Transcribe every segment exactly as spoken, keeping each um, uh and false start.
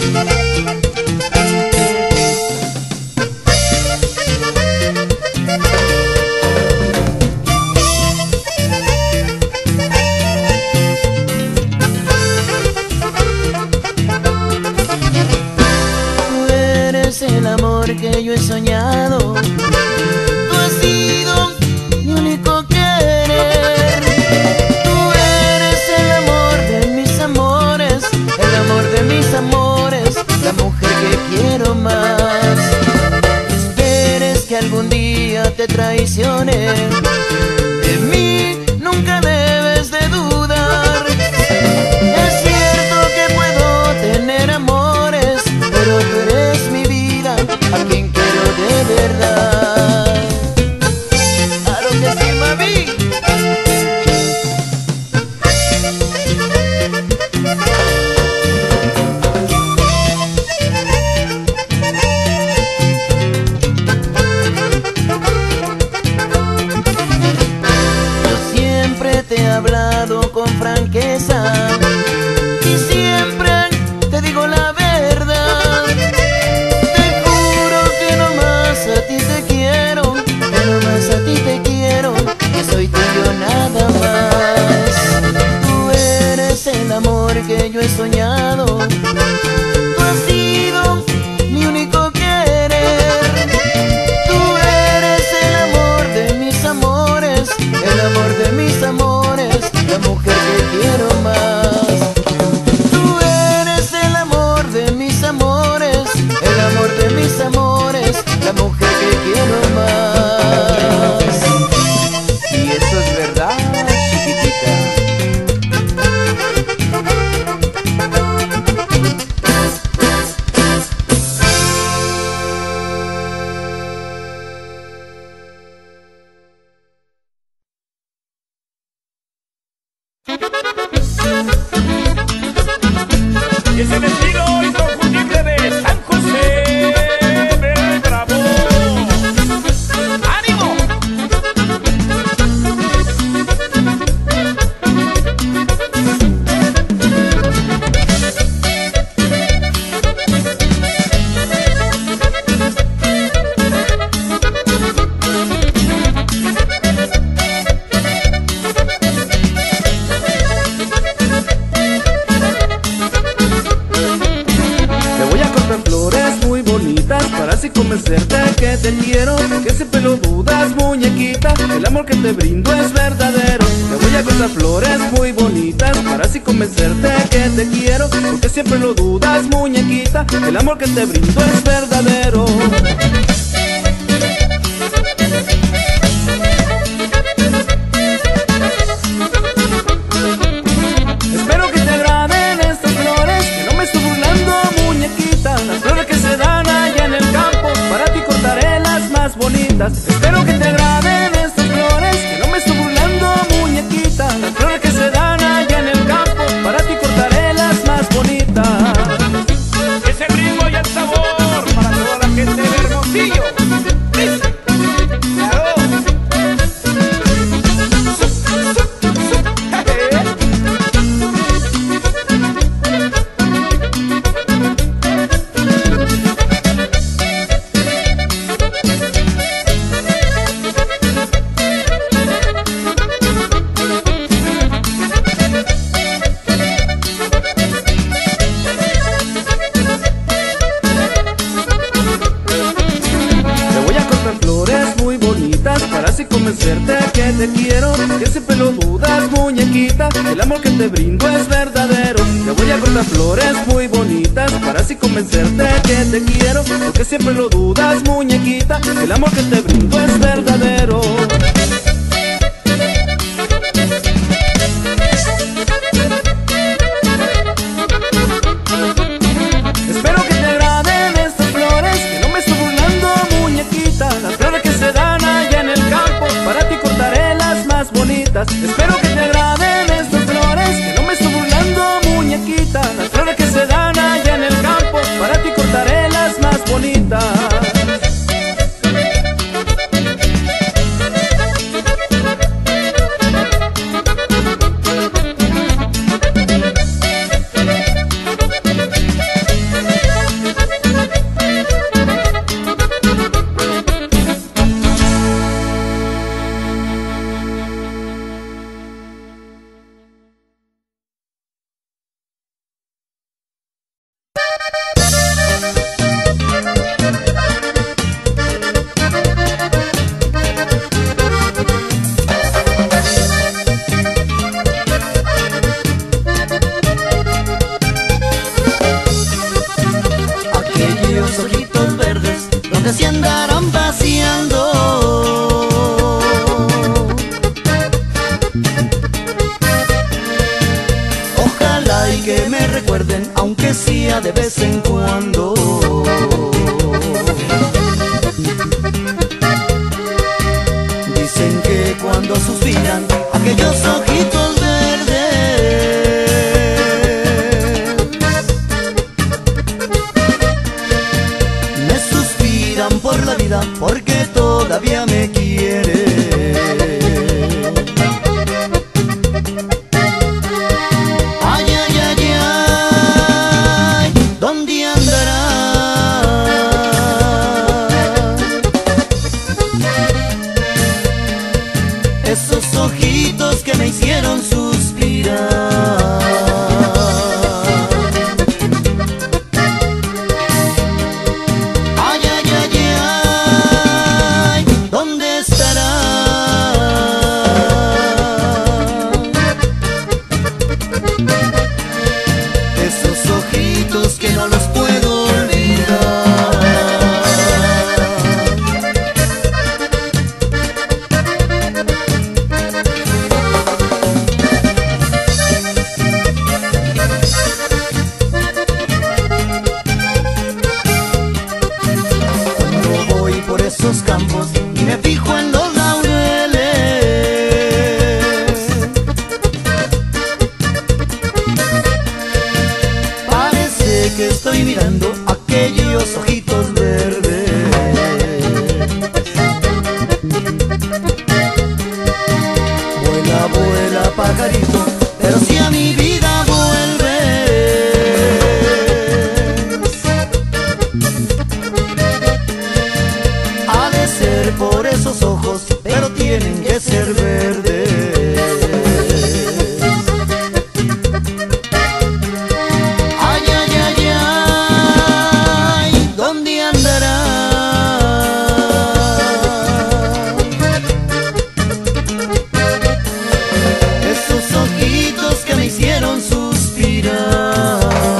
El amor que yo he soñado, tú has sido mi único querer. Tú eres el amor de mis amores, el amor de mis amores, la mujer que quiero más. Esperes que algún día te traicione, de mí nunca debes de dudar. Es cierto que puedo tener amores, pero tú eres mi vida, a quien quiero de verdad. Claro que sí, mami. Yo siempre te he hablado con franqueza y siempre te digo la verdad. A ti te quiero, pero más a ti te quiero, que soy tuyo nada más. Tú eres el amor que yo he soñado, tú has sido mi único querer. Tú eres el amor de mis amores, el amor de mis amores, la mujer que quiero más. Tú eres el amor de mis amores, el amor de mis amores, la mujer que quiero más. Y eso es verdad, chiquitita. Y es el estilo inconfundible de San José del Bravo. ¡Ánimo! Para así convencerte que te quiero, que siempre lo dudas, muñequita, el amor que te brindo es verdadero. Te voy a cortar flores muy bonitas para así convencerte que te quiero, porque siempre lo dudas, muñequita, el amor que te brindo es verdadero. Espero que te agraden estas flores, que no me estoy burlando, muñequita, las flores que se dan allá en el campo, para ti cortaré las más bonitas. Espero que te agraden estas flores, que no me estoy burlando, muñequita, las flores que se dan allá en el campo, para ti cortaré las más bonitas. Ese ritmo y el sabor para toda la gente de Hermosillo. ¡Dice! ¡Claro! Para así convencerte que te quiero, que siempre lo dudas, muñequita, el amor que te brindo es verdadero. Te voy a cortar flores muy bonitas para así convencerte que te quiero, porque siempre lo dudas, muñequita, el amor que te brindo es verdadero. Espero que te agraden estas flores, que no me estoy burlando, muñequita, las flores que se dan allá en el campo, para ti cortaré las más bonitas. Espero que te agraden estas flores, que no me estoy burlando, muñequita, las flores que se dan allá en el campo, para ti cortaré las más bonitas. me recuerden, aunque sea de vez en cuando. Dicen que cuando suspiran aquellos ojitos verdes me suspiran por la vida porque todavía me quiere. Ay, ay, ay, ay, ¿dónde andará? Esos ojitos que me hicieron suspirar. Ay, ay, ay, ay, ¿dónde estará? Esos ojitos que no los puedo olvidar. Esos campos y me fijo en los laureles, parece que estoy mirando aquellos ojitos verdes. Vuela, vuela, pajarito, pero si a mi vida vuelves. Ha de ser por esos ojos, pero tienen que ser verdes. Ay, ay, ay, ay, ¿dónde andará? Esos ojitos que me hicieron suspirar.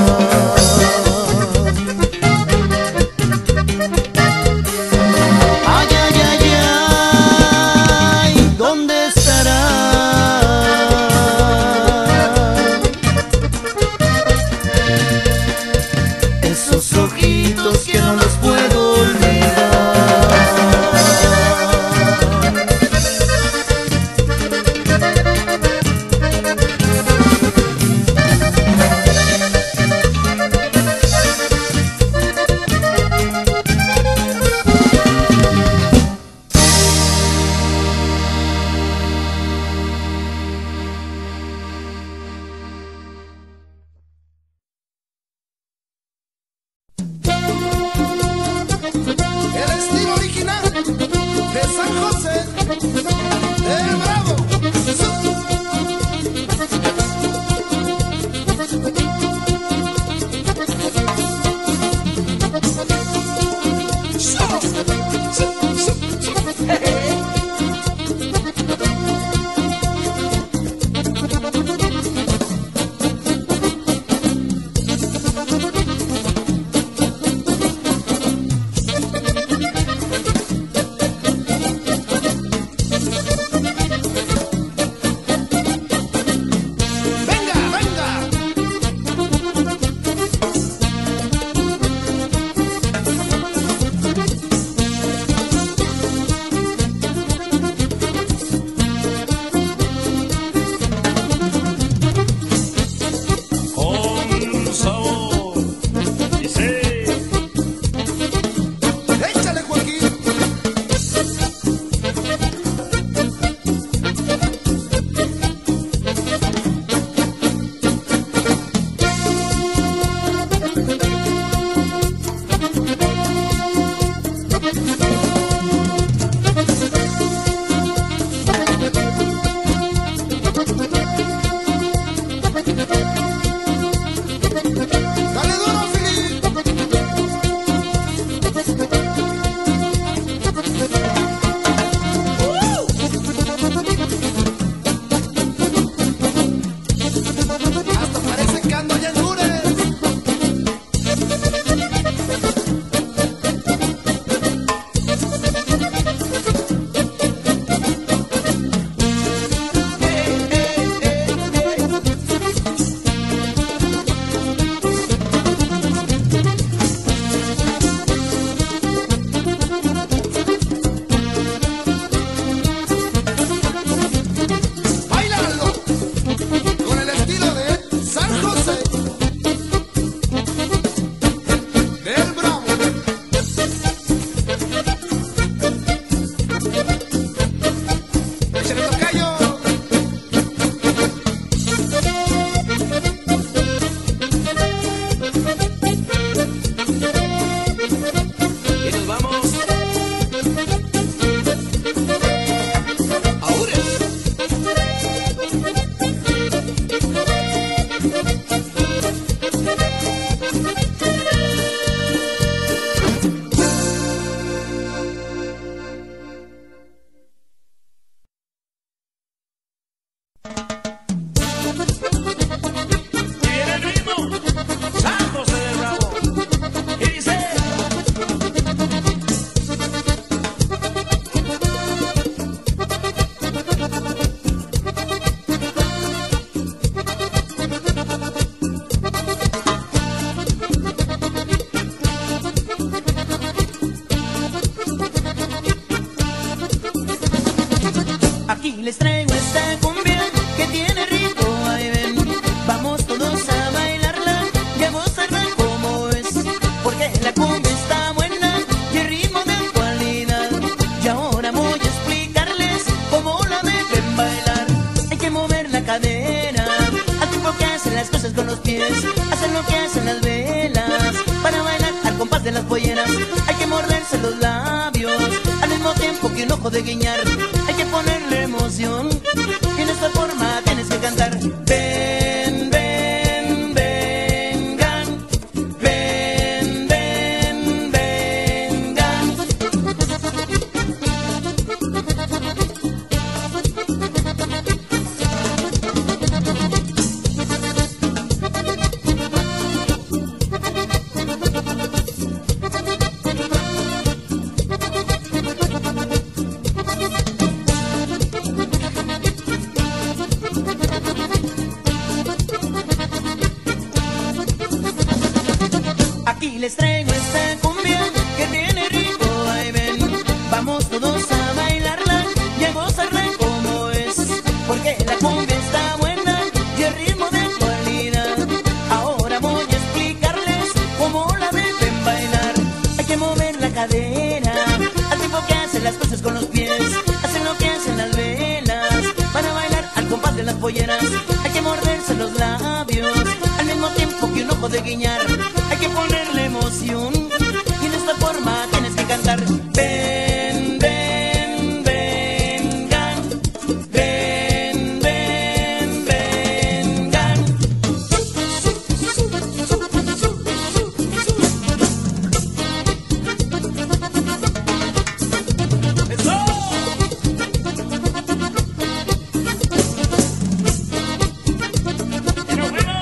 Ay, ay, ay, ay, ¿dónde estará? Esos ojitos que no los puedo olvidar. El estilo original de San José del Bravo. hacen lo que hacen las velas. Para bailar al compás de las polleras hay que morderse los labios, al mismo tiempo que un ojo de guiñar. Hay que ponerle emoción y en esta forma tienes que cantar. Ven, ven, vengan, ven, ven, vengan. Aquí les traigo esta cumbia que tiene ritmo, ahí ven. Vamos todos a bailarla y a gozarla como es, porque la cumbia está buena y el ritmo de calidad. Ahora voy a explicarles cómo la deben bailar. Hay que mover la cadera al tiempo que hacen las cosas con los pies, hacen lo que hacen las velas. Para bailar al compás de las polleras hay que morderse los labios, al mismo tiempo que un ojo de guiñar. Hay que ponerle emoción y en esta forma tienes que cantar. Ven, ven, vengan, ven, ven, vengan. ¡Eso! ¡Pero bueno!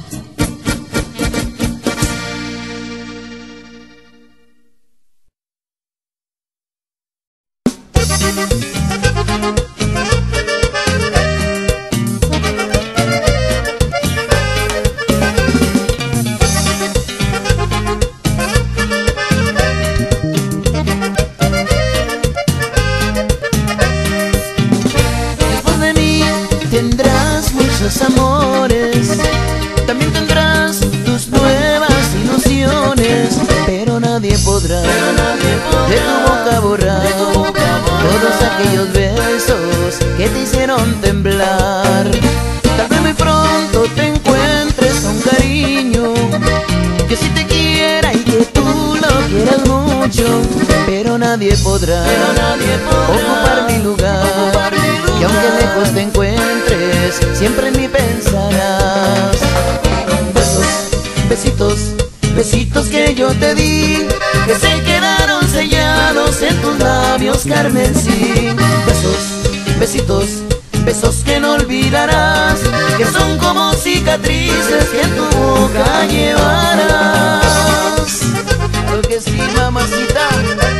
Después de mí tendrás muchos amores, también tendrás tus nuevas ilusiones, pero nadie podrá, de tu boca borrar todos aquellos besos que te hicieron temblar. Tal vez muy pronto te encuentres a un cariño que sí te quiera y que tú lo quieras mucho, pero nadie podrá, ocupar mi lugar. Y aunque lejos te encuentres, siempre en mí pensarás. Besos, besitos, besitos que yo te di, que se quedaron sellados en tus labios carmesí. Besos, besitos, besos que no olvidarás, que son como cicatrices que en tu boca llevarás. Claro que sí, mamacita.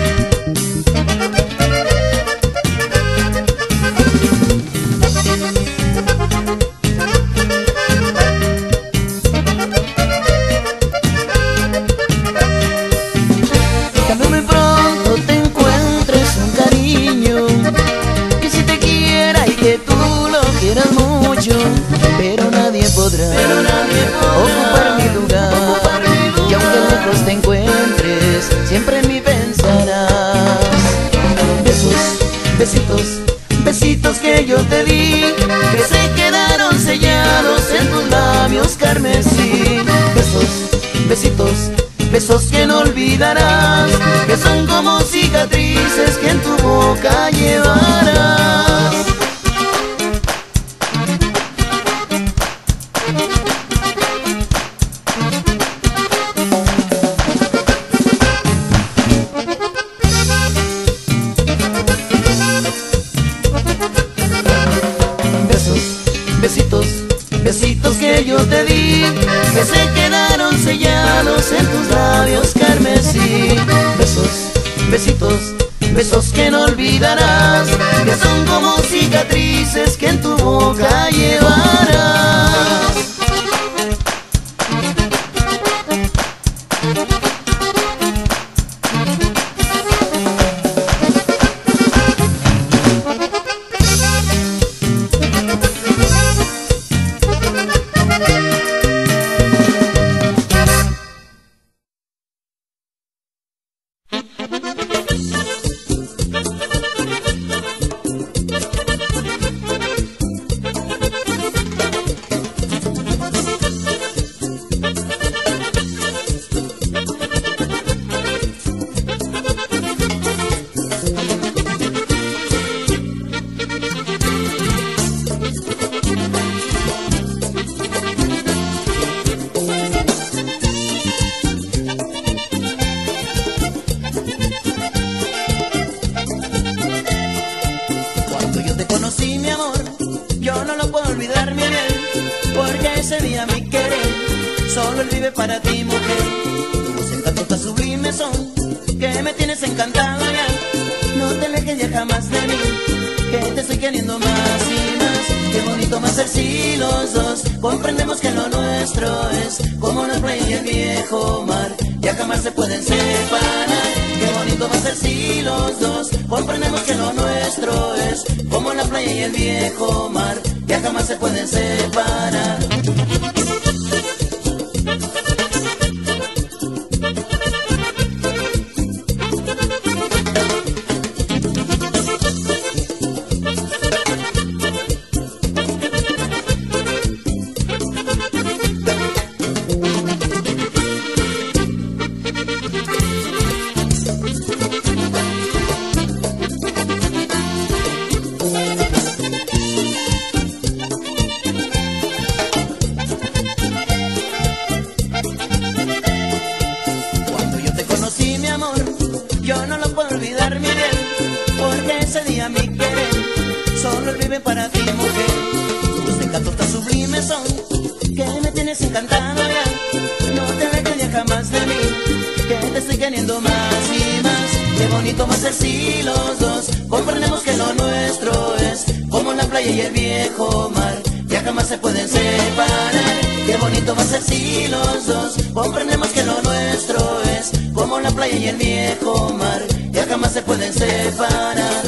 También muy pronto te encuentres un cariño que si te quiera y que tú lo quieras mucho, pero nadie podrá, ocupar mi lugar. Y aunque lejos te encuentres, siempre en mí pensarás. Besos, besitos, besitos que yo te di, que se quedaron sellados en tus labios carmesí. Besos, besitos, besos que no olvidarás, que son como cicatrices que en tu boca llevarás. Besos, besitos, besitos que yo te di, que se quedaron sellados en tus labios carmesí. Besos, besitos, besos que no olvidarás, que son como cicatrices que en tu boca llevarás. vive para ti, mujer. Tus encantos tan sublimes son que me tienes encantada ya. No te alejes ya jamás de mí, que te estoy queriendo más y más. Qué bonito va a ser si los dos comprendemos que lo nuestro es como la playa y el viejo mar, ya jamás se pueden separar. Qué bonito va a ser si los dos comprendemos que lo nuestro es como la playa y el viejo mar, ya jamás se pueden separar. Yo no lo puedo olvidar, mi bien, porque ese día mi querer solo vive para ti, mujer. Tus encantos tan sublimes son que me tienes encantada ya. No te alejes ya jamás de mí, que te estoy queriendo más y más. Qué bonito va a ser si los dos comprendemos que lo nuestro es como la playa y el viejo mar, ya jamás se pueden separar. Qué bonito va a ser si los dos comprendemos que lo nuestro es como la playa y el viejo mar, ya jamás se pueden separar.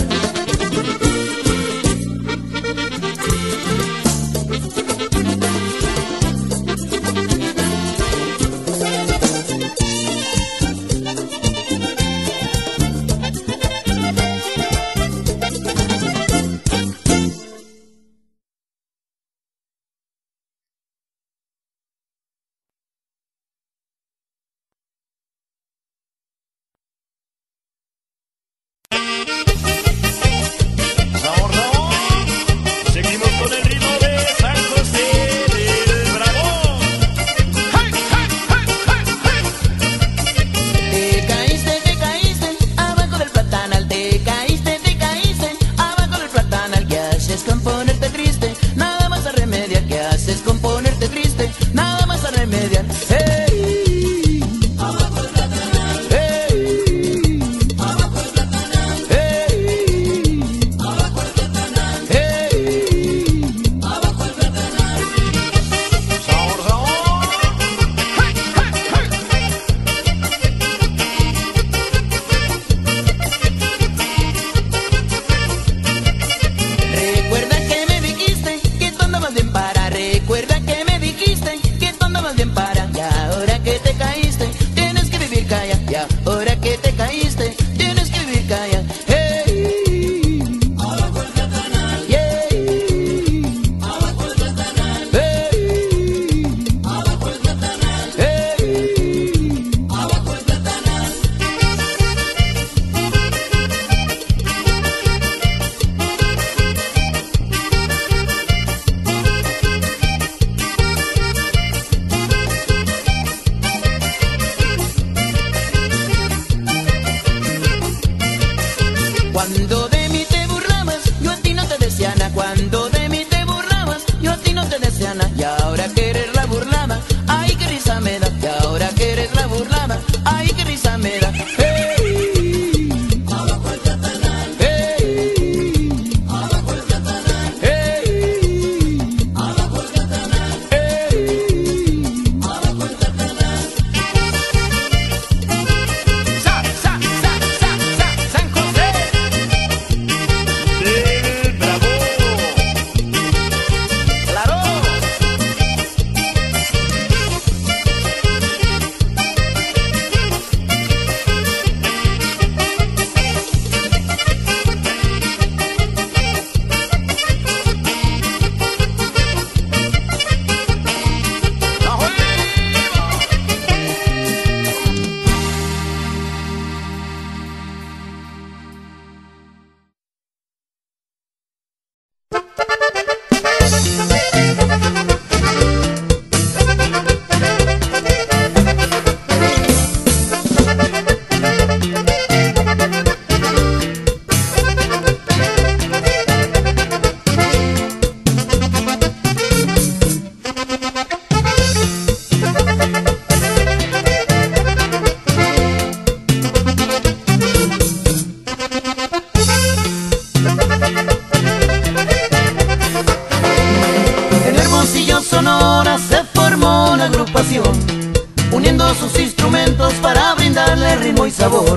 canción, uniendo sus instrumentos para brindarle ritmo y sabor.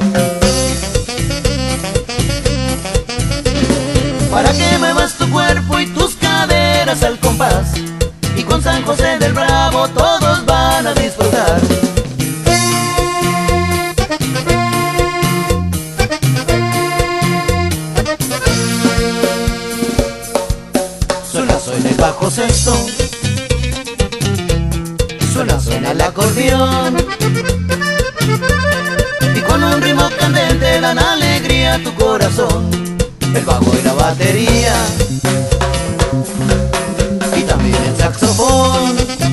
Para que muevas tu cuerpo y tus caderas al compás, y con San José del Bravo todos van a disfrutar. Suena, suena el bajo sexto, suena, suena el acordeón, y con un ritmo candente dan alegría a tu corazón. El bajo y la batería, y también el saxofón,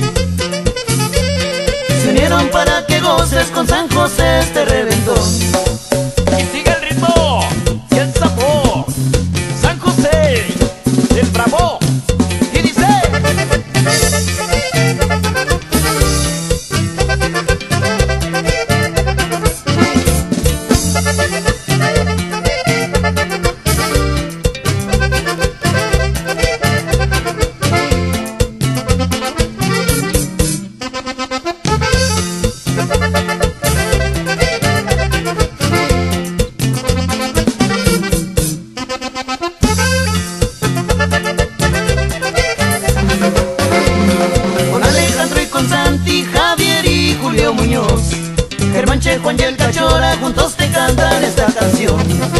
se unieron para que goces con San José este reventón. Y sigue el ritmo y el sabor, San José del Bravo. Y dice: Germán, Che, Juan y el Cachora juntos te cantan esta canción.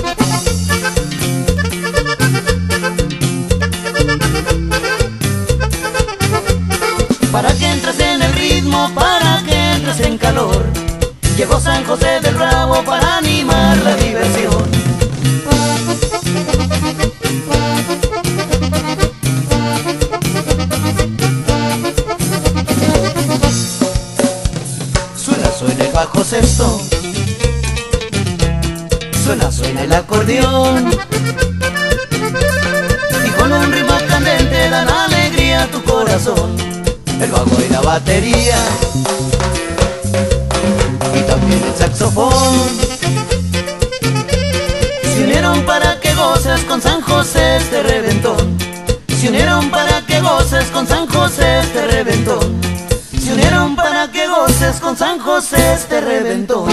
Para que entres en el ritmo, para que entres en calor, llegó San José del Bravo para animar la diversión. Suena el bajo sexto, suena, suena el acordeón, y con un ritmo candente dan alegría a tu corazón. El bajo y la batería, y también el saxofón, se unieron para que goces con San José este reventón. Se unieron para que goces con San José este reventón. Se unieron para que goces con San José este reventón.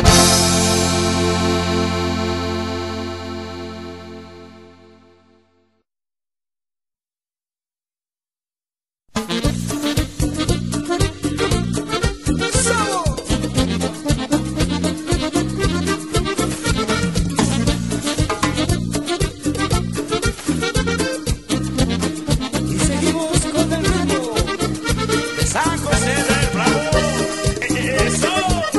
Y seguimos con el ritmo de San José del Bravo. ¡Eso!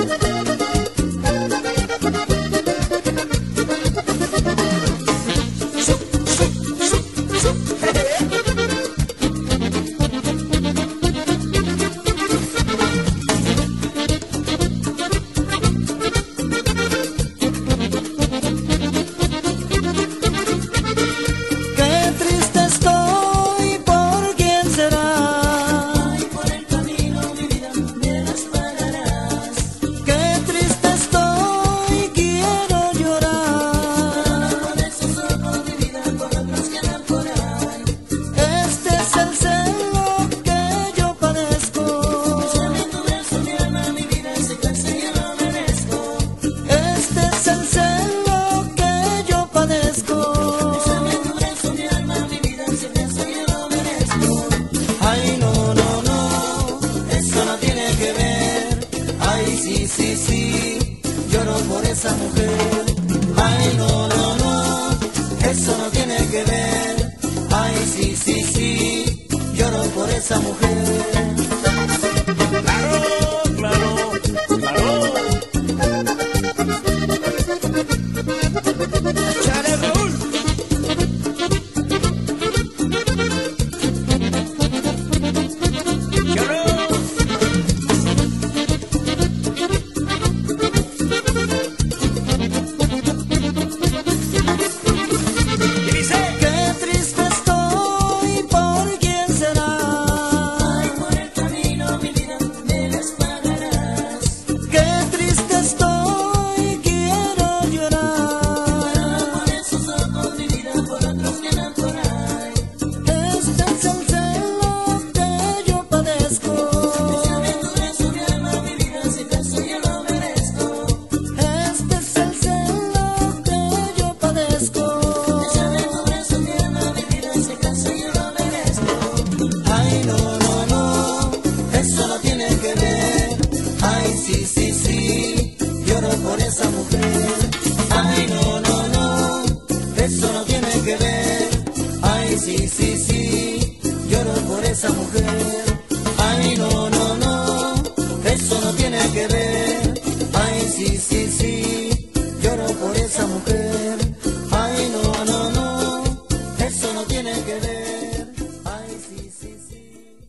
Qué triste estoy, ¿por quién será? Ay, por el camino mi vida me las pagarás. Qué triste estoy, quiero llorar. Con esos ojos mi vida por otros que andan por ahí. Este es el celo que yo padezco. Bésame tu beso, mi alma, mi vida, ese clase yo lo merezco. Este es el celo que yo padezco. Bésame tu beso, mi alma, mi vida, ese clase yo lo merezco. Ay, no, no, no, eso no tiene que ver. Ay, sí, sí, sí, lloro por esa mujer. Ay, no, no, no, eso no tiene que ver. Ay, sí, sí, sí, lloro por esa mujer. Claro, claro, claro. Chale, Raúl. ¡Claro! Y dice: Qué triste estoy, ¿por quién será? Ay, por el camino Ay, sí, sí, sí, lloro por esa mujer. Ay, no, no, no, eso no tiene que ver. Ay, sí, sí, sí, lloro por esa mujer. Ay, no, no, no, eso no tiene que ver. Ay, sí, sí, sí, lloro por esa mujer. Ay, no, no, no, eso no tiene que ver. Ay, sí, sí, sí.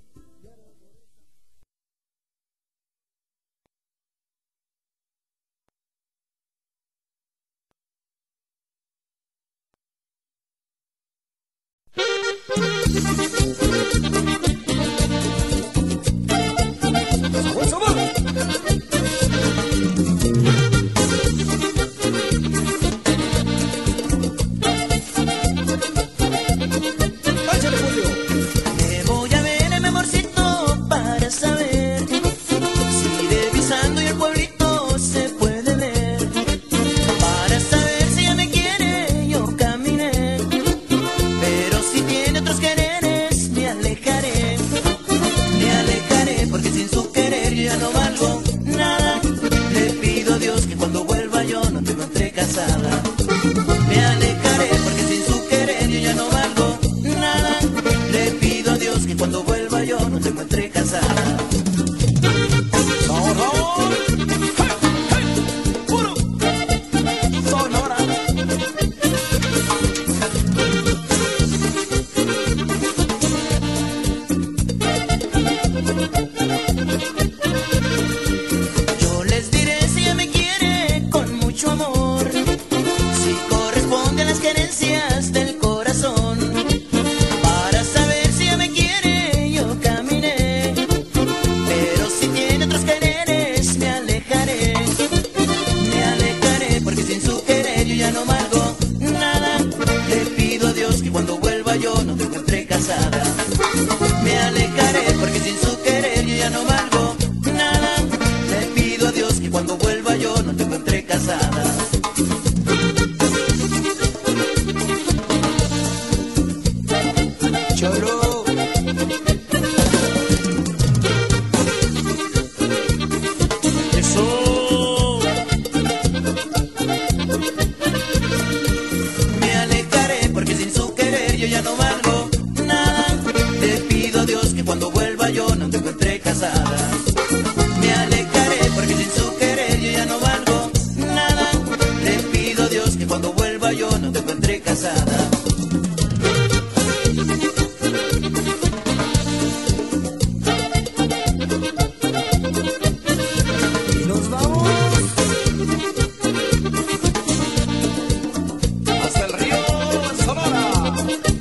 ¡Sabor, sabor! ¡Échale, Julio! Me voy a ver, mi amorcito, para saber si revisando y el pueblito se puede ver. Para saber si ella me quiere, yo caminé. Pero si tiene otros quereres, me alejaré. Me alejaré porque sin su querer yo ya no valgo nada. Le pido a Dios que cuando vuelva yo no te encuentre casada. Me alejaré porque sin su querer yo ya no valgo nada. Le pido a Dios que cuando vuelva yo no te encuentre casada. ¡Sabor, sabor! ¡Hey, hey! ¡Puro! ¡Sonora! Yo les diré si ella me quiere con mucho amor, si corresponde a las querencias del corazón. Para saber si ella me quiere, yo caminé. Pero si tiene otros quereres, me alejaré. Me alejaré porque sin su querer yo ya no valgo nada. Le pido a Dios que cuando vuelva yo no te encuentre casada. Me alejaré porque sin su querer yo ya no valgo nada. Le pido a Dios que cuando vuelva yo no te encuentre casada. Cholo. ¡Eso! Me alejaré porque sin su querer yo ya no valgo nada. Le pido a Dios que cuando vuelva yo no te encuentre casada. Me alejaré porque sin su querer yo ya no valgo nada. Le pido a Dios que cuando vuelva yo no te encuentre casada. Y nos vamos. ¡Hasta el río Sonora!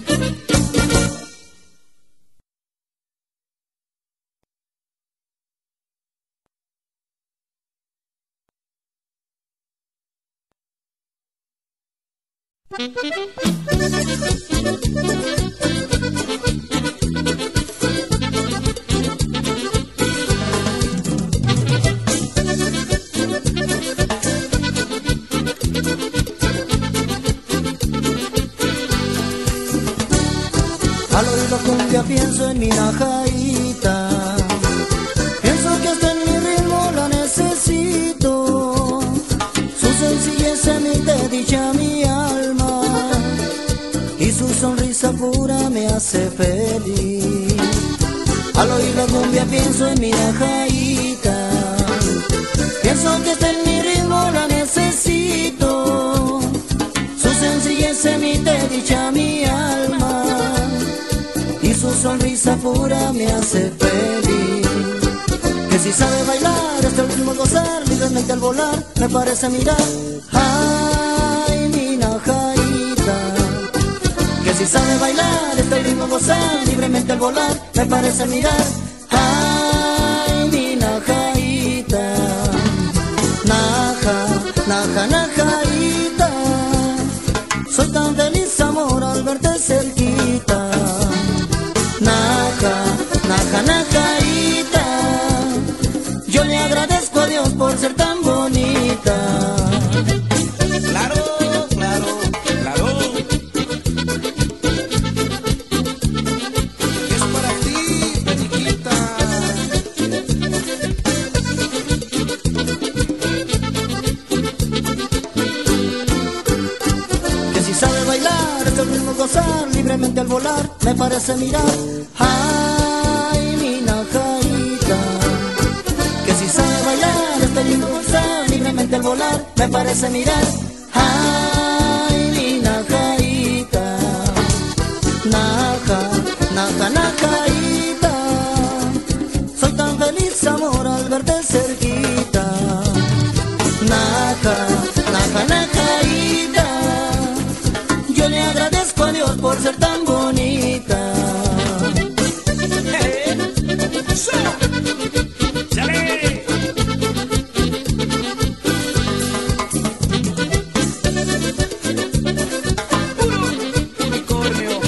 Al oír la cumbia pienso en mi najaíta. Pienso que hasta en mi ritmo la necesito. Su sencillez emite dicha a mi alma y su sonrisa pura me hace feliz. Al oír la cumbia pienso en mi najaíta. Pienso que hasta en mi ritmo la necesito. Su sencillez emite dicha a mi alma y su sonrisa pura me hace feliz. Que si sabe bailar hasta el último gozar, libremente al volar me parece mirar. Ay, mi najaíta. Que si sabe bailar hasta el último gozar, libremente al volar me parece mirar. Ay, mi najaíta. Naja, naja, najaíta. Soy tan feliz, amor, al verte cerquita. Naja, naja, najaíta. Yo le agradezco a Dios por ser tan bonita. ¡Claro, claro, claro! Es para ti, Periquita. libremente al volar, me parece mirar. Ay, mi najaita, que si sabe bailar este lindo danzar, libremente al volar, me parece mirar. Ay, mi najaita, naja, naja, najaita, soy tan feliz, amor, al verte cerquita. Naja, naja, najaita, yo le agradezco a Dios por ser tan bonita. ¡Chale! ¡Puro unicornio!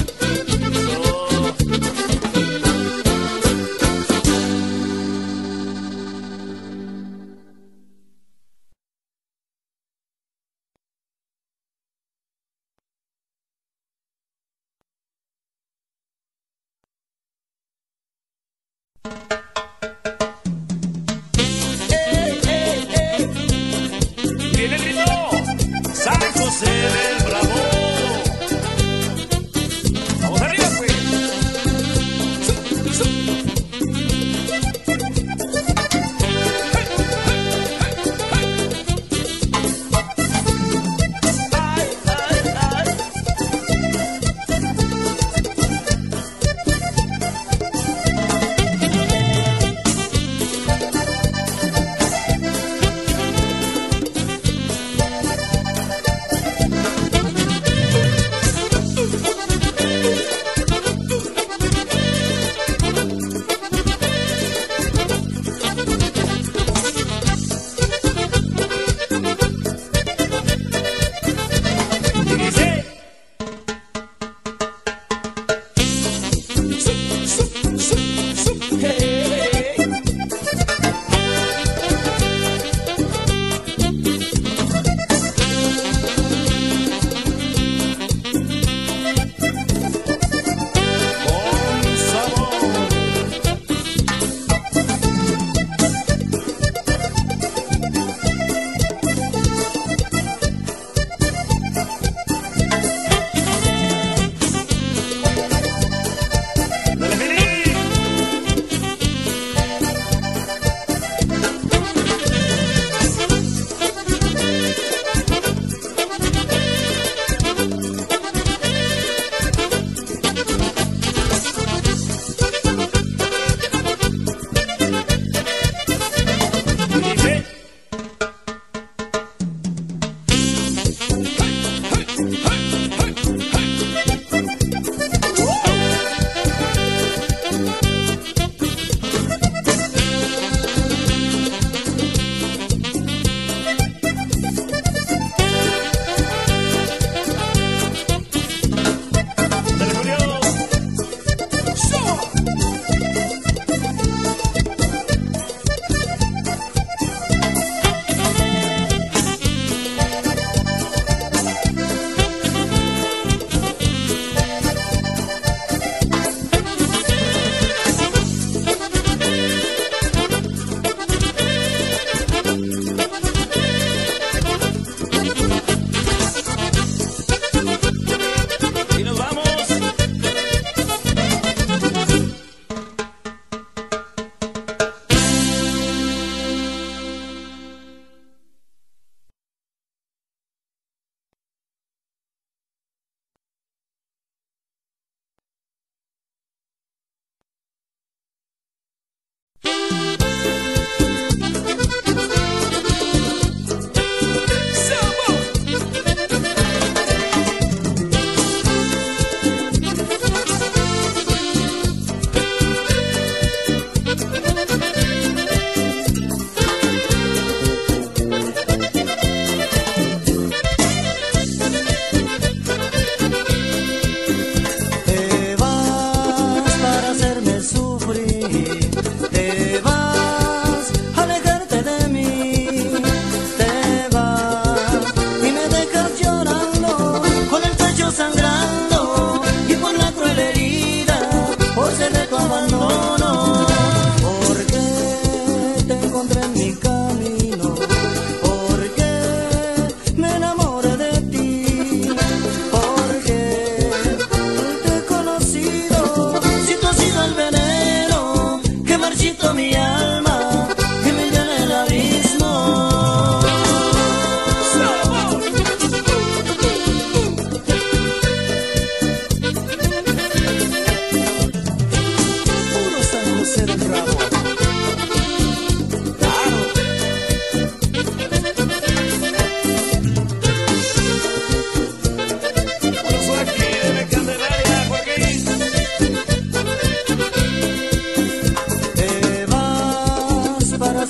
¡Viene el ritmo! ¡San José del Bravo! ¡Vamos arriba, pues! ¡Sup, sup! ¡Ay, ay, ay!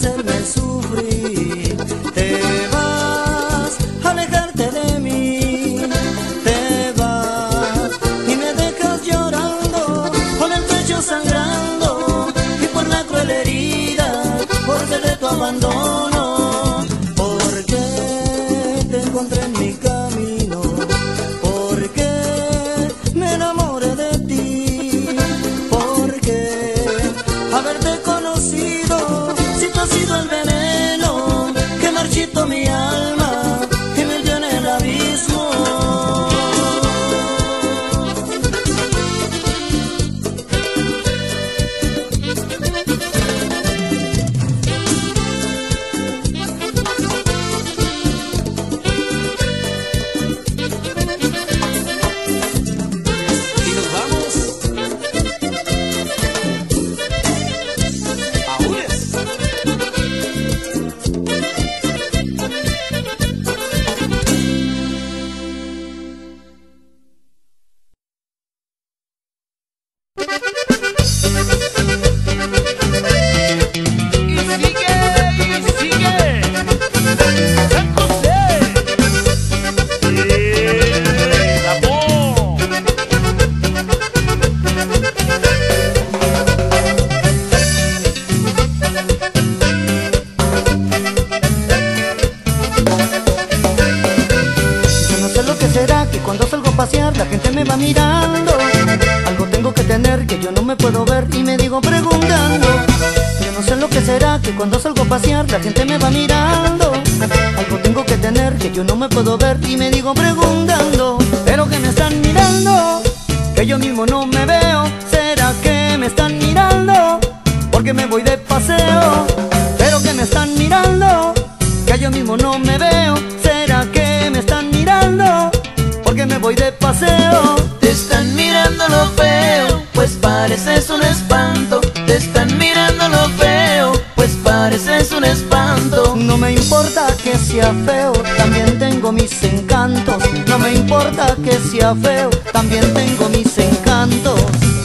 hacerme sufrir. Te vas a alejarte de mí, te vas y me dejas llorando, con el pecho sangrando y por la cruel herida, porque de tu abandono, porque te encontré en mi camino, porque me enamoré de ti, porque haberte conocido, si tú has sido el veneno que marchito mi alma y me hundió en el abismo. Cuando salgo a pasear la gente me va mirando. Algo tengo que tener que yo no me puedo ver y me digo preguntando. Yo no sé lo que será que cuando salgo a pasear la gente me va mirando. Algo tengo que tener que yo no me puedo ver y me digo preguntando. Pero que me están mirando, que yo mismo no me veo. ¿Será que me están mirando porque me voy de paseo? Pero que me están mirando, que yo mismo no me veo. ¿Será que me están mirando porque me voy de paseo? Te están mirando lo feo, pues pareces un espanto. Te están mirando lo feo, pues pareces un espanto. No me importa que sea feo, también tengo mis encantos. No me importa que sea feo, también tengo mis encantos.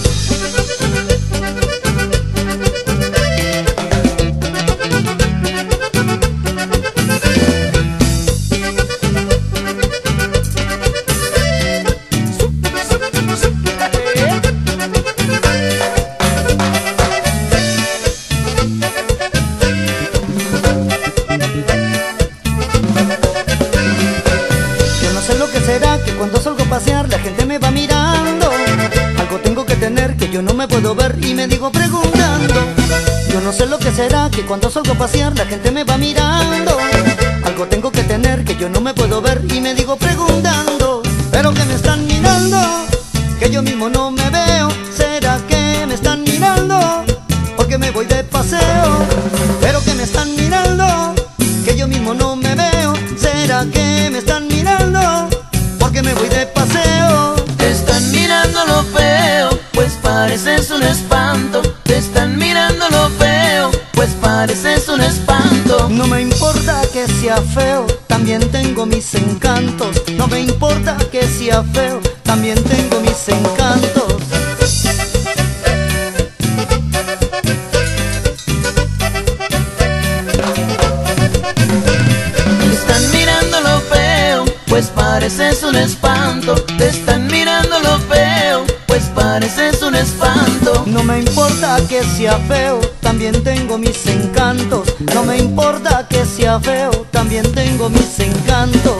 Cuando salgo a pasear la gente me va mirando. Algo tengo que tener que yo no me puedo ver y me digo preguntando. Yo no sé lo que será que cuando salgo a pasear la gente me va mirando. Algo tengo que tener que yo no me puedo ver y me digo preguntando. Pero que me están mirando, que yo mismo no me veo. ¿Será que me están mirando porque me voy de paseo? Pero que me están mirando, que yo mismo no me veo. ¿Será que me están mirando porque me voy de paseo? Te están mirando lo feo, pues pareces un espanto. Te están mirando lo feo, pues pareces un espanto. No me importa que sea feo, también tengo mis encantos. No me importa que sea feo, también tengo mis encantos. Te están mirando lo feo, pues pareces un espanto. Te están mirando lo feo, pues pareces un espanto. No me importa que sea feo, también tengo mis encantos. No me importa que sea feo, también tengo mis encantos.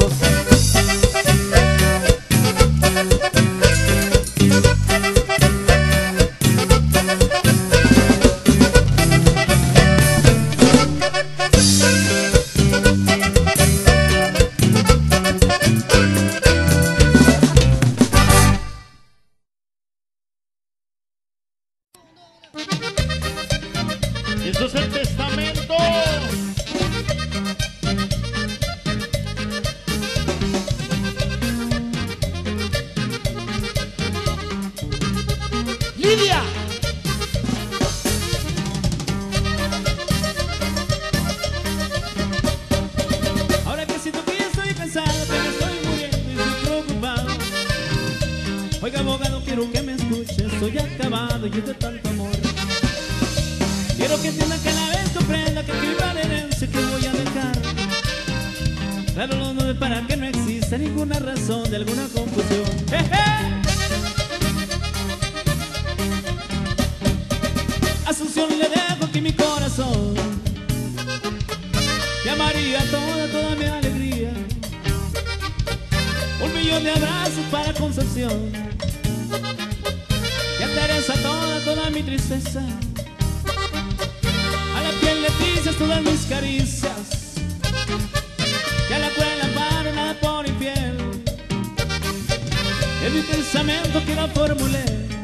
Eso es el testamento. Lidia. Ahora que siento que ya estoy cansado, que me estoy muriendo y estoy preocupado. Oiga, abogado, quiero que me escuche, estoy acabado y es de tanto amor. Quiero que entiendan que a la vez comprenda que escribir Claro, los nueve para que no exista ninguna razón de alguna confusión. ¡Jeje! Asunción, le dejo aquí mi corazón. Te amaría toda, toda mi alegría. Un millón de abrazos para Concepción. Y a Teresa toda, toda mi tristeza. A la piel Leticias todas mis caricias. Y a la cual amparo nada por infiel. En mi pensamiento que la formulé.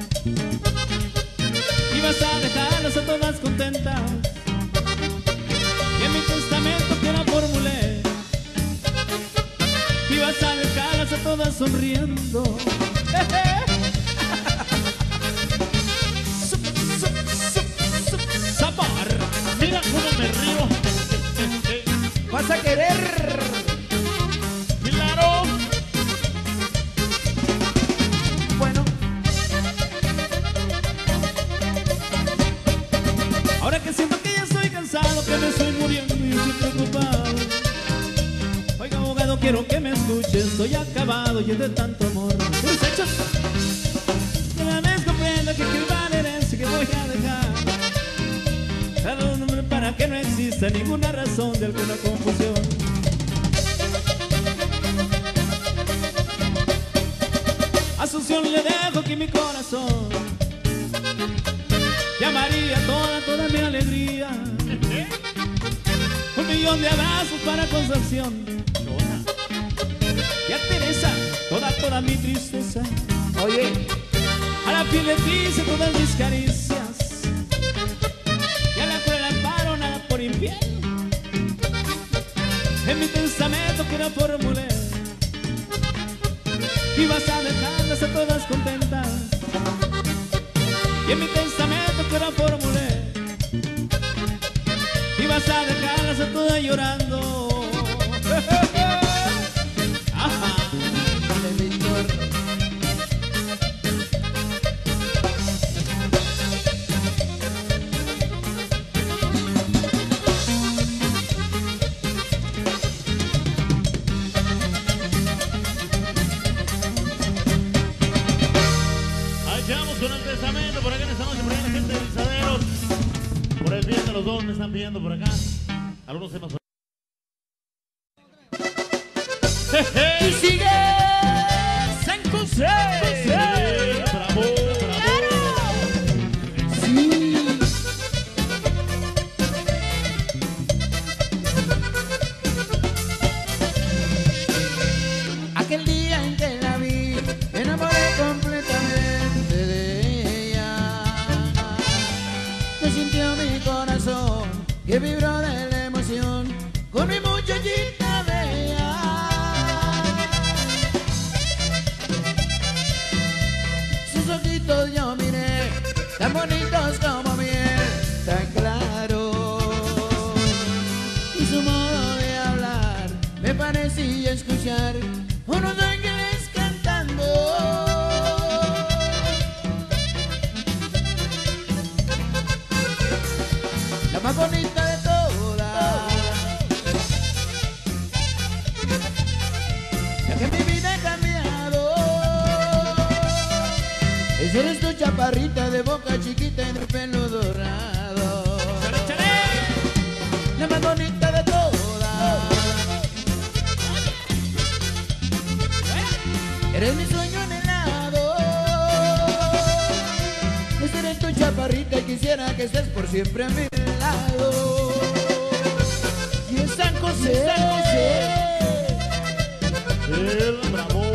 Y vas a dejarlas a todas contentas. Y en mi testamento que la formulé. Y vas a dejarlas a todas sonriendo. Sabor. Mira cómo me río. Vas a querer. Claro. Bueno, ahora que siento que ya estoy cansado, que me estoy muriendo y estoy preocupado. Oiga, abogado, quiero que me escuche. Estoy acabado y es de tanto amor. Tus hechos. Cada vez comprendo que quiero valer eso que voy a dejar. Cada un nombre para que no exista ninguna razón de alguna confusión. Asunción, le dejo aquí mi corazón. Te amaría toda, toda mi alegría. Un millón de abrazos para Concepción. Y a Teresa, toda, toda mi tristeza. oye, A la piel Leticia todas mis caricias. Y a la cruel amparo nada por infiel. En mi testamento que no formulé. Y vas a dejarlas a todas contentas. Y en mi testamento que no formulé. Y vas a dejarlas a todas llorando. Ajá. dale, Víctor. Allá vamos con el testamento por acá en esta noche, por acá la gente de Rizaderos. Por el bien de los dos me están pidiendo por acá. Algunos se nos... Y sigue San José. Bravo, bravo. sí. Aquel día en que la vi, me enamoré completamente de ella. Me sintió mi corazón, que vibró de la emoción, con mi muchachita bella. Sus ojitos yo miré, tan bonitos como miel, tan claros. Y su modo de hablar me parecía escuchar unos ángeles cantando. La más bonita de todas, la que mi vida ha cambiado. Esa eres tu chaparrita de boca chiquita y de pelo dorado. La más bonita de todas, eres mi sueño anhelado. Esa eres tu chaparrita y quisiera que estés por siempre a mi lado. Y es San José, San José. El bravo.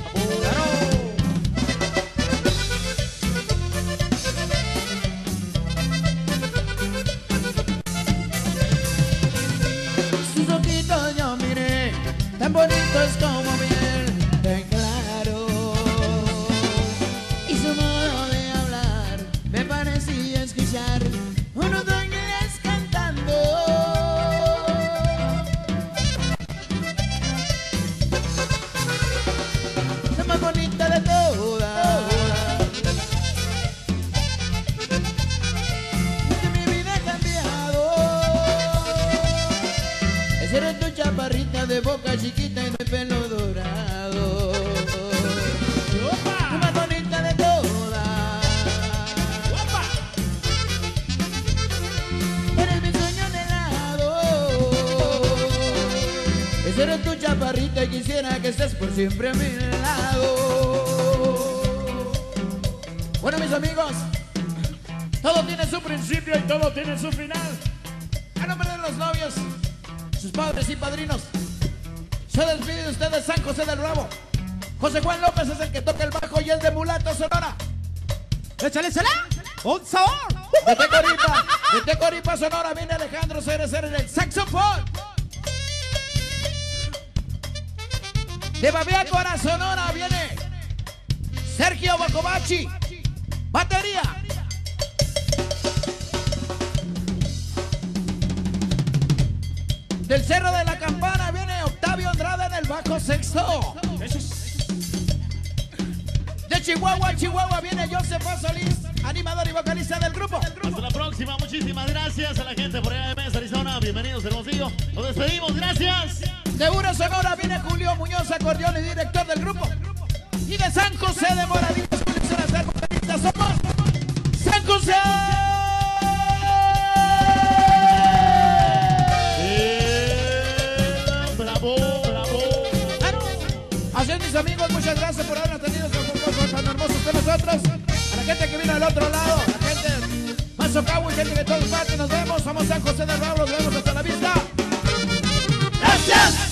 Sus ojitos yo miré, tan bonitos como miel, tan claro. Y su modo de hablar me parecía escuchar unos ángeles cantando. La más bonita de todas, que mi vida ha cambiado. Esa era tu chaparrita de boca chiquita y de pelo dorado. La más bonita de todas. Eres mi sueño de helado. Esa era tu chaparrita y quisiera que estés por siempre a mi lado. Bueno, mis amigos, todo tiene su principio y todo tiene su final. A nombre de los novios, sus padres y padrinos, se despide de ustedes San José del Rabo. José Juan López es el que toca el bajo y el de Mulato Sonora. ¡Échale, échale! ¡Un sabor! De Tecoripa, de Tecoripa Sonora viene Alejandro Cerecer en el saxofón. De Babiácora Sonora viene Sergio Bacobachi, batería. Del Cerro de la Campana viene Octavio Andrade en el bajo sexto. De Chihuahua, Chihuahua viene Josefa Solís, animador y vocalista del grupo. Hasta la próxima, muchísimas gracias a la gente por allá de Mesa, Arizona. Bienvenidos, Hermosillo. Nos despedimos, gracias. De Uro, Sonora viene Julio Muñoz, acordeón y director del grupo. Y de San José de Moradillas, colecciones de vocalistas, somos San José. Así es, mis amigos, muchas gracias por habernos tenido tan hermosos con nosotros. A la gente que vino al otro lado, a la gente más Socagua y gente de todas partes, nos vemos. Somos San José del Rabo, nos vemos hasta la vista. ¡Gracias!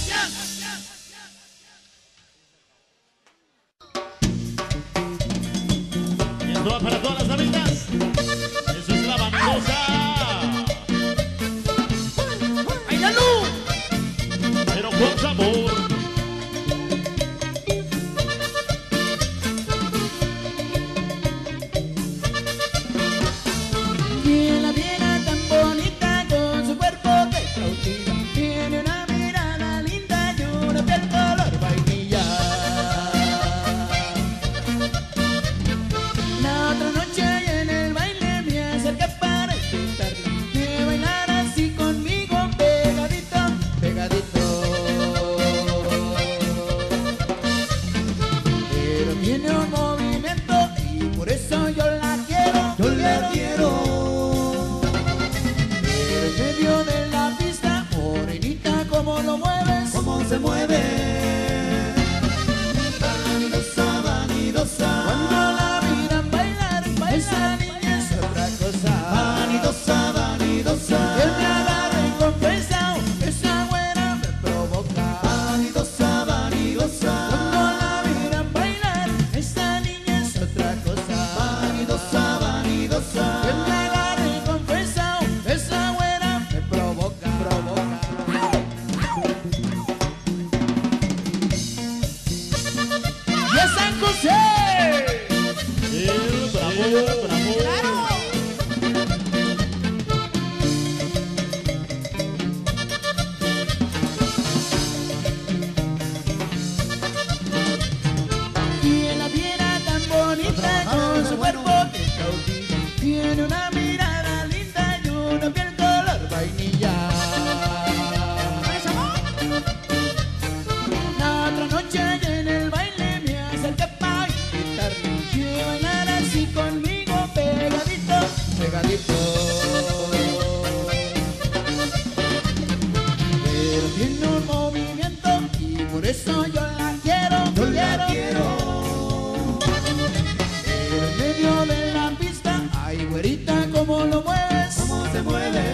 Y esto va para todas las amigas. Eso es la bandosa. ¡Ay, la luz! Pero con sabor. Se mueve vanidosa, vanidosa. Cuando la miran bailar, esa niña es otra cosa. Vanidosa, vanidosa. Él me agarra y confesado, esa güera me provoca. Vanidosa, vanidosa. Cuando la miran bailar, esa niña es otra cosa. Vanidosa, vanidosa. Él me agarra y confesado, esa güera me provoca, provoca. San José. El bravo, bravo. ¡Claro! Y en la viera tan bonita con su cuerpo que cautiva. Tiene una mirada linda y una piel color vainilla. La otra noche en el baile me acerqué para invitarle que bailara así conmigo pegadito, pegadito. Pero tiene un movimiento y por eso yo la quiero, Yo quiero, la quiero. Pero en medio de la pista, ay güerita, ¿cómo lo mueves? ¿Cómo se mueve?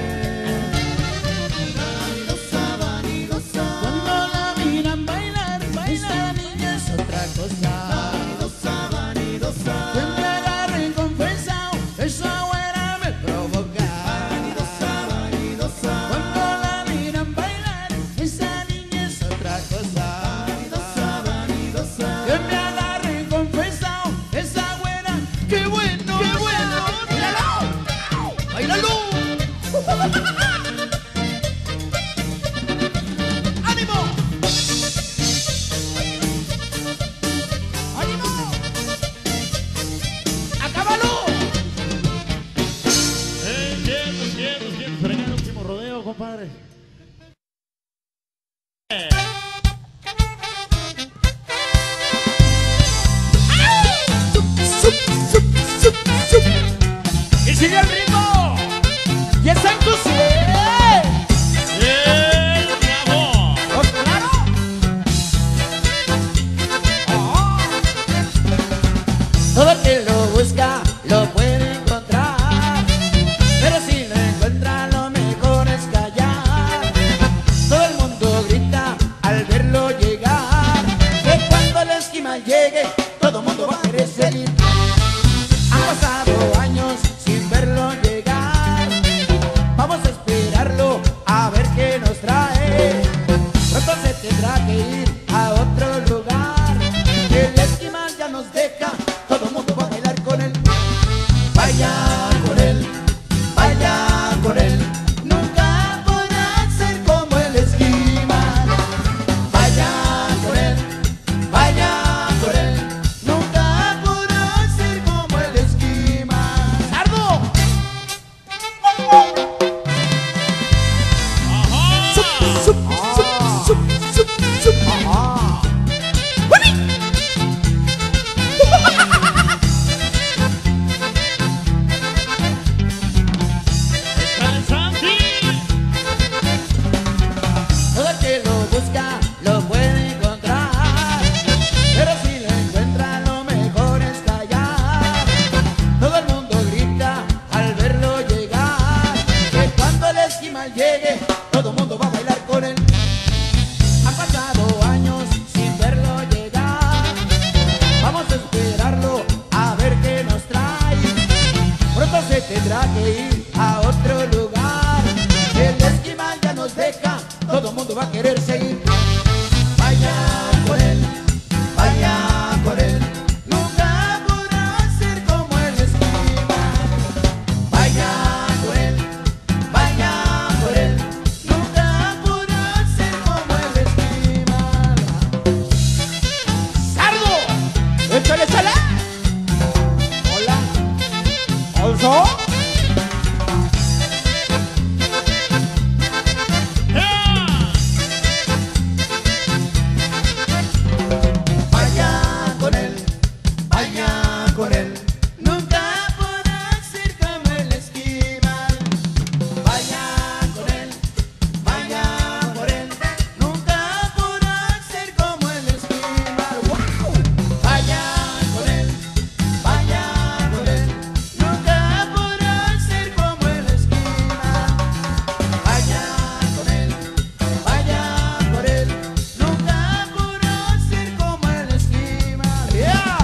Vanidosa, vanidosa. Cuando la miran bailar, esta niña es otra cosa. Vanidosa, vanidosa. Que me agarre confesado, esa güera me provoca. Vanidosa, vanidosa. Cuando la miran bailar, esa niña es otra cosa. sigue el ritmo. Y es en tu ¡El bravo! Pues claro. Oh. Todo el que lo busca lo puede encontrar, pero si lo encuentra lo mejor es callar. Todo el mundo grita al verlo llegar, que cuando el esquimal llegue todo el mundo va a querer seguir. Han pasado años sin verlo llegar, vamos a esperarlo a ver qué nos trae. Pronto se tendrá que ir a otro lugar, el esquimal ya nos deja, todo el mundo va a bailar con él. Vaya con él, vaya con él, nunca podrá ser como el esquimal. Vaya con él, vaya con él, nunca podrá ser como el esquimal. ¡Sardo! ¡Échale, Santi! Todo el que lo busca lo puede encontrar, pero si lo encuentra lo mejor es callar. Todo el mundo grita al verlo llegar, que cuando el esquimal llegue todo el mundo va a bailar con él. Han pasado años sin verlo llegar, vamos a esperarlo a ver qué nos trae. Pronto se tendrá que ir a otro lugar, el esquimal ya nos deja, todo el mundo va a querer seguir. Vaya con él, vaya con él, nunca podrá ser como el esquimal. Vaya con él, vaya con él, nunca podrá ser como el esquimal. ¡Sardo! ¡Échale, échale! Hola. Also. Vaya con él, vaya con él, nunca podrá ser como el esquimal. Vaya con él, vaya por él, nunca podrá ser como el esquimal. ¡Wow! Vaya con él, vaya con él, nunca podrá ser como el esquimal. Vaya con él, vaya por él, nunca podrá ser como el esquimal. ¡Yeah!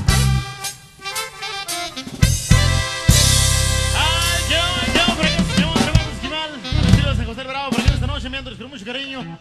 ¡Ay, qué bueno, qué bueno! Por aquí nos llevamos a Esquimal. Los estilos de José el Bravo. Por aquí esta noche enviándoles con mucho cariño.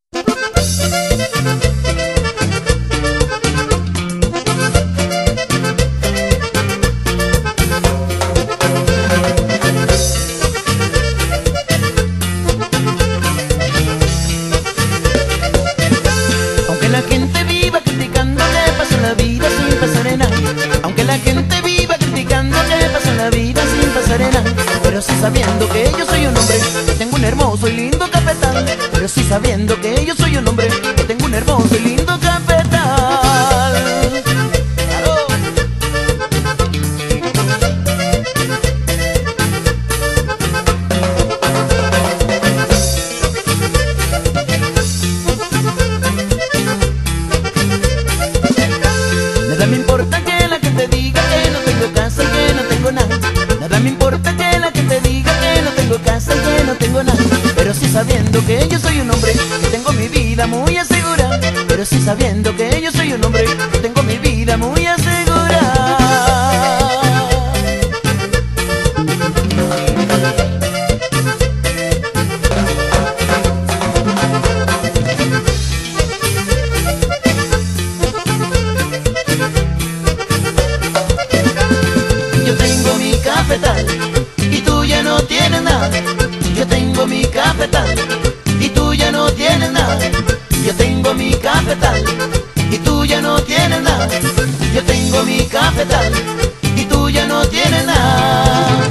Aunque la gente viva criticando que pasa la vida sin pasar en nada. Aunque la gente viva criticando que pasa la vida sin pasar en nada. Pero sí sabiendo que yo soy un hombre, que tengo un hermoso y lindo cafetal. Pero sí sabiendo que yo soy un hombre, que tengo un hermoso y lindo cafetal. ¡Claro! Nada me importa que la gente diga que no tengo casa y que no tengo nada. Nada me importa que la gente diga que no tengo casa y que no tengo nada. Pero sí sabiendo que yo soy un hombre, que tengo mi vida muy asegurada. Pero sí sabiendo que yo soy un hombre, que tengo mi vida muy asegurada. Yo tengo mi cafetal y tú ya no tienes nada. Yo tengo mi cafetal y tú ya no tienes nada. Yo tengo mi cafetal y tú ya no tienes nada. Yo tengo mi cafetal y tú ya no tienes nada.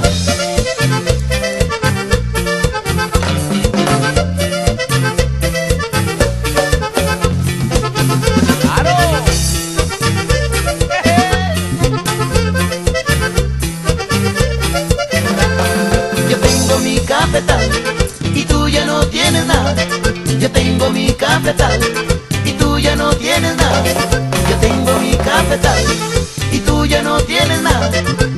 ¡Claro! Yo tengo mi cafetal y tú ya no tienes nada. Yo tengo mi cafetal y tú ya no tienes nada.